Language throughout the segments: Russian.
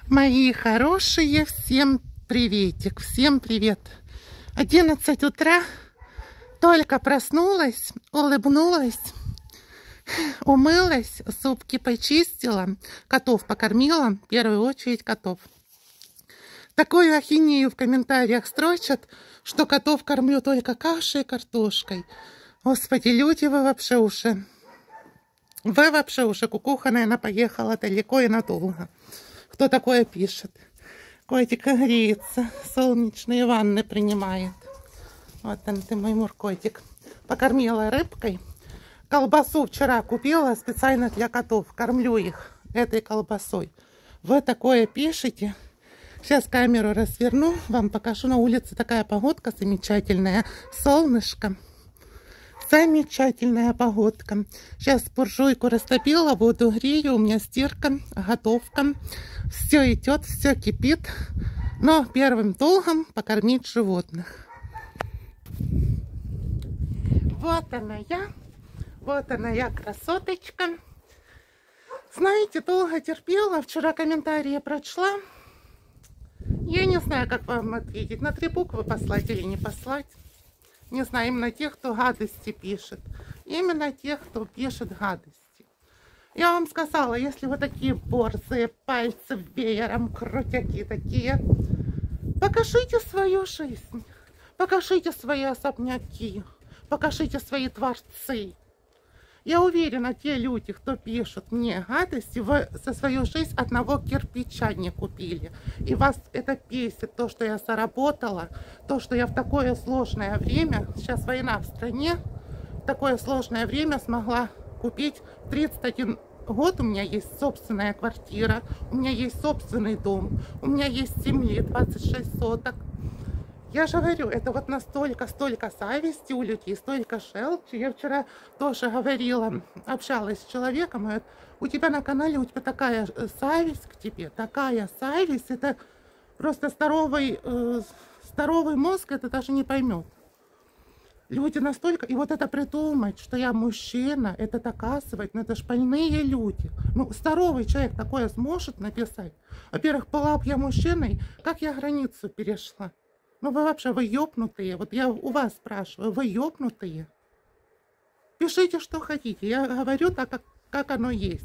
Мои хорошие, всем приветик, всем привет. 11 утра, только проснулась, улыбнулась, умылась, зубки почистила, котов покормила, в первую очередь котов. Такую ахинею в комментариях строчат, что котов кормлю только кашей и картошкой. Господи, люди, вы вообще уши. Кукуха, наверное, поехала далеко и надолго. Кто такое пишет? Котик греется, солнечные ванны принимает. Вот он ты, мой муркотик. Покормила рыбкой. Колбасу вчера купила специально для котов. Кормлю их этой колбасой. Вы такое пишете? Сейчас камеру разверну, вам покажу. На улице такая погодка замечательная. Солнышко. Замечательная погодка. Сейчас буржуйку растопила, воду грею, у меня стирка, готовка. Все идет, все кипит. Но первым долгом покормить животных. Вот она я, красоточка. Знаете, долго терпела, вчера комментарии прочла. Я не знаю, как вам ответить, на 3 буквы послать или не послать. Не знаю, именно тех, кто гадости пишет. Именно тех, кто пишет гадости. Я вам сказала, если вы такие борзые, пальцы веером, крутяки такие, покажите свою жизнь. Покажите свои особняки. Покажите свои творцы. Я уверена, те люди, кто пишет мне гадости, вы за свою жизнь одного кирпича не купили. И вас это бесит, то, что я заработала, то, что я в такое сложное время, сейчас война в стране, в такое сложное время смогла купить. 31 год у меня есть собственная квартира, у меня есть собственный дом, у меня есть земли 26 соток. Я же говорю, это вот настолько, столько зависти у людей, столько желчи. Я вчера тоже говорила, общалась с человеком, говорит, у тебя на канале, у тебя такая зависть к тебе, такая зависть, это просто здоровый мозг это даже не поймет. Люди настолько, и вот это придумать, что я мужчина, это доказывать, ну это ж больные люди. Ну, здоровый человек такое сможет написать. Во-первых, была бы я мужчиной, как я границу перешла? Ну вы вообще, вы ёбнутые. Вот я у вас спрашиваю, вы ёбнутые? Пишите, что хотите. Я говорю так, как оно есть.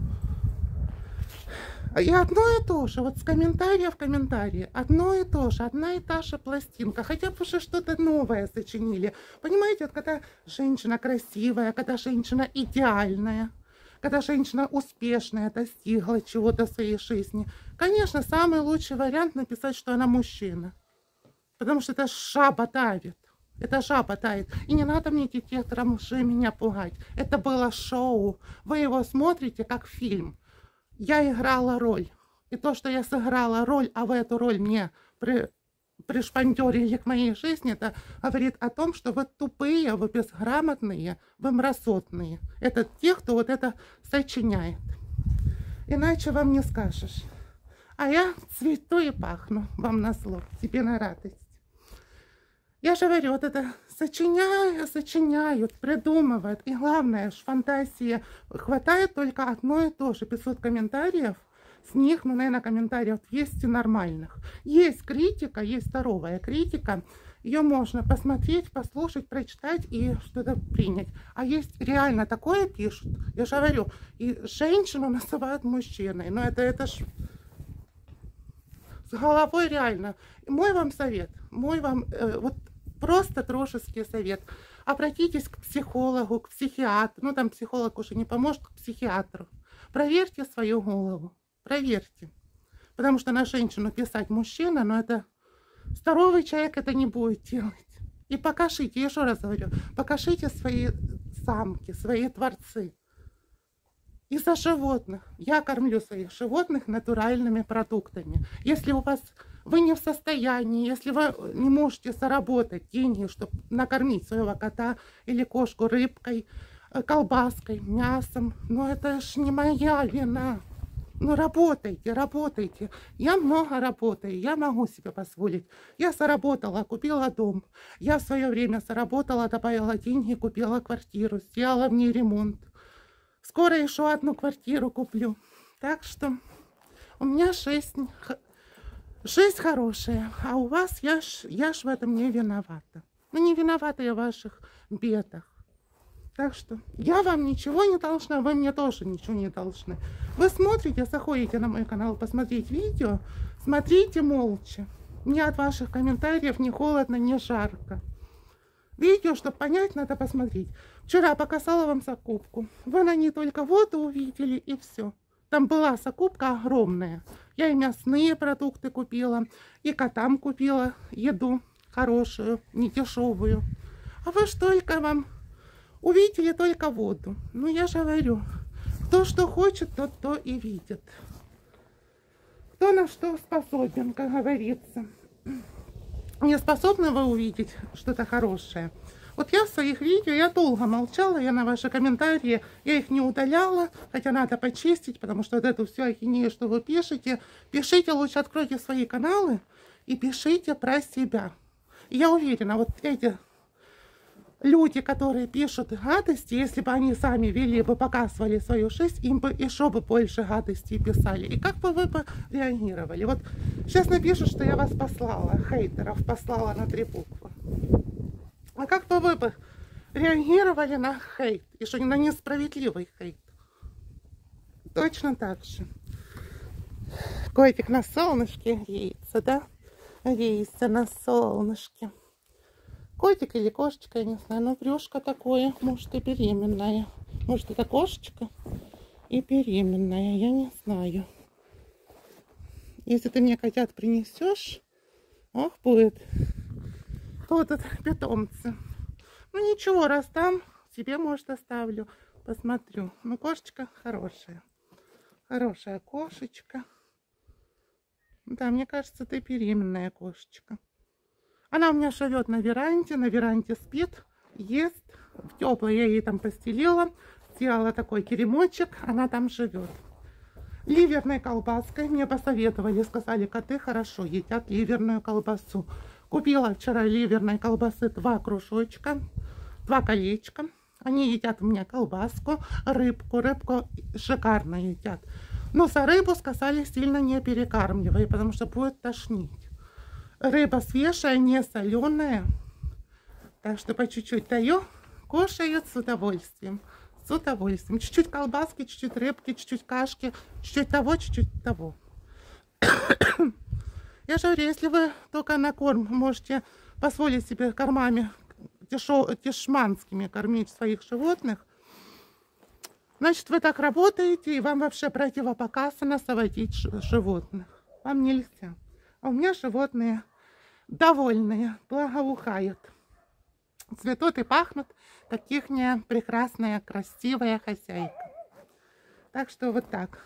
И одно и то же, вот с комментария в комментарии, одно и то же, одна и та же пластинка. Хотя бы уже что-то новое сочинили. Понимаете, вот когда женщина красивая, когда женщина идеальная, когда женщина успешная, достигла чего-то в своей жизни, конечно, самый лучший вариант написать, что она мужчина. Потому что это жаба давит. Это жаба давит. И не надо мне детектором лжи меня пугать. Это было шоу. Вы его смотрите как фильм. Я играла роль. И то, что я сыграла роль, а вы эту роль мне пришпандерили к моей жизни, это говорит о том, что вы тупые, вы безграмотные, вы мразотные. Это те, кто вот это сочиняет. Иначе вам не скажешь. А я цвету и пахну вам на зло, тебе на радость. Я же говорю, вот это сочиняют, придумывают. И главное, фантазия. Хватает только одно и то же. 500 комментариев. С них, ну, наверное, комментариев 200 нормальных. Есть критика, есть здоровая критика. Ее можно посмотреть, послушать, прочитать и что-то принять. А есть реально такое пишут. Я же говорю, и женщину называют мужчиной. Но это ж... С головой реально. Мой вам совет, вот просто дружеский совет. Обратитесь к психологу, к психиатру. Ну, там психолог уже не поможет, к психиатру. Проверьте свою голову, проверьте. Потому что на женщину писать мужчина, но это здоровый человек это не будет делать. И покажите, я еще раз говорю, покажите свои самки, свои творцы. Из-за животных. Я кормлю своих животных натуральными продуктами. Если у вас вы не в состоянии, если вы не можете заработать деньги, чтобы накормить своего кота или кошку рыбкой, колбаской, мясом, ну это ж не моя вина. Ну работайте, работайте. Я много работаю, я могу себе позволить. Я заработала, купила дом. Я в свое время заработала, добавила деньги, купила квартиру, сделала в ней ремонт. Скоро еще одну квартиру куплю. Так что У меня жизнь хорошая, а у вас я ж в этом не виновата. Ну, не виновата я в ваших бедах. Так что я вам ничего не должна, вы мне тоже ничего не должны. Вы смотрите, заходите на мой канал посмотреть видео, смотрите молча. Мне от ваших комментариев ни холодно, ни жарко. Видео, чтобы понять, надо посмотреть. Вчера показала вам закупку. Вы на ней только воду увидели и все. Там была закупка огромная. Я и мясные продукты купила, и котам купила еду хорошую, не дешевую. А вы ж только вам увидели только воду. Ну, я же говорю, кто что хочет, тот то и видит. Кто на что способен, как говорится. Не способны вы увидеть что-то хорошее? Вот я в своих видео, я долго молчала, я на ваши комментарии, я их не удаляла, хотя надо почистить, потому что вот эту всю ахинею, что вы пишете, пишите лучше, откройте свои каналы и пишите про себя. И я уверена, вот эти люди, которые пишут гадости, если бы они сами вели бы, показывали свою жизнь, им бы еще бы больше гадостей писали. И как бы вы бы реагировали? Вот сейчас напишут, что я вас послала, хейтеров послала на 3 буквы. А как бы вы бы реагировали на хейт? И что на несправедливый хейт? Точно так же. Котик на солнышке греется, да? Греется на солнышке. Котик или кошечка, я не знаю, но брюшко такое, может и беременная. Может это кошечка и беременная, я не знаю. Если ты мне котят принесешь, ох, будут питомцы. Ну ничего, раз там, себе, может, оставлю, посмотрю. Ну кошечка хорошая, хорошая кошечка. Да, мне кажется, ты беременная кошечка. Она у меня живет на веранде спит, ест, в теплое я ей там постелила, сделала такой теремочек, она там живет. Ливерной колбаской мне посоветовали, сказали, коты хорошо едят ливерную колбасу. Купила вчера ливерной колбасы 2 кружочка, 2 колечка. Они едят у меня колбаску, рыбку шикарно едят. Но за рыбу сказали, сильно не перекармливай, потому что будет тошнить. Рыба свежая, не соленая. Так что по чуть-чуть даю, кушают с удовольствием. С удовольствием. Чуть-чуть колбаски, чуть-чуть рыбки, чуть-чуть кашки, чуть-чуть того, чуть-чуть того. Я же говорю, если вы только на корм можете позволить себе кормами дешманскими кормить своих животных, значит, вы так работаете, и вам вообще противопоказано заводить животных. Вам нельзя. А у меня животные довольные, благоухают. Цветут и пахнут, как ихняя прекрасная, красивая хозяйка. Так что вот так.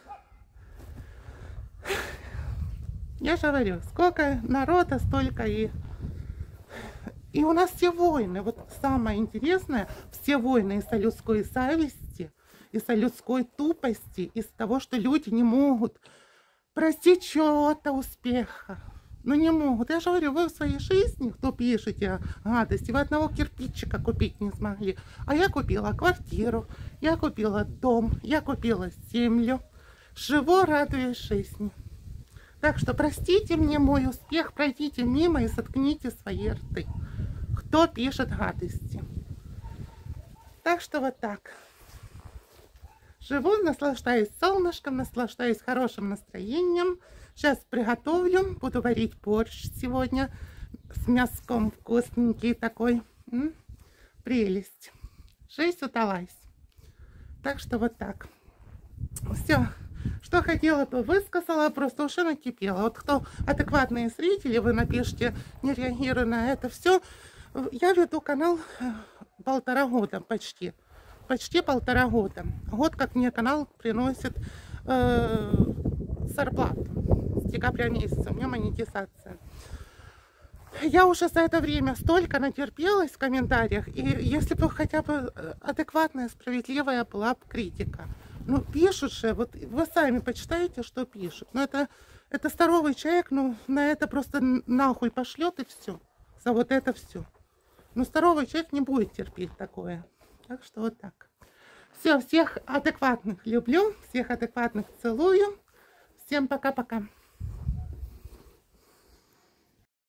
Я же говорю, сколько народа, столько и у нас все войны. Вот самое интересное, все войны из-за людской зависти, из-за людской тупости, из-за того, что люди не могут простить чего-то успеха. Ну не могут. Я же говорю, вы в своей жизни, кто пишете гадости, вы одного кирпичика купить не смогли. А я купила квартиру, я купила дом, я купила землю. Живу, радуюсь жизни. Так что простите мне мой успех, пройдите мимо и соткните свои рты, кто пишет гадости. Так что вот так. Живу, наслаждаюсь солнышком, наслаждаюсь хорошим настроением. Сейчас приготовлю, буду варить борщ сегодня с мяском, вкусненький такой. Прелесть. Жизнь удалась. Так что вот так. Все. Что хотела, то высказала, просто уже накипела. Вот кто адекватные зрители, вы напишите, не реагируя на это все. Я веду канал 1,5 года почти. Почти 1,5 года. Год, как мне канал приносит зарплату. С декабря месяца у меня монетизация. Я уже за это время столько натерпелась в комментариях. И если бы хотя бы адекватная, справедливая была бы критика. Ну, пишут же, вот вы сами почитаете, что пишут. Но это здоровый человек, ну, на это просто нахуй пошлет и все. За вот это все. Но здоровый человек не будет терпеть такое. Так что вот так. Все, всех адекватных люблю, всех адекватных целую. Всем пока-пока.